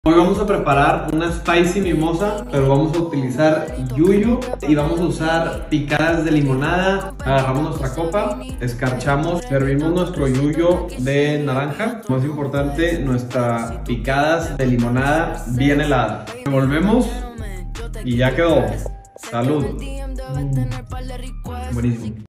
Hoy vamos a preparar una spicy mimosa, pero vamos a utilizar yuyu y vamos a usar picadas de limonada. Agarramos nuestra copa, escarchamos, servimos nuestro yuyu de naranja. Más importante, nuestras picadas de limonada bien heladas. Revolvemos y ya quedó. Salud. Buenísimo.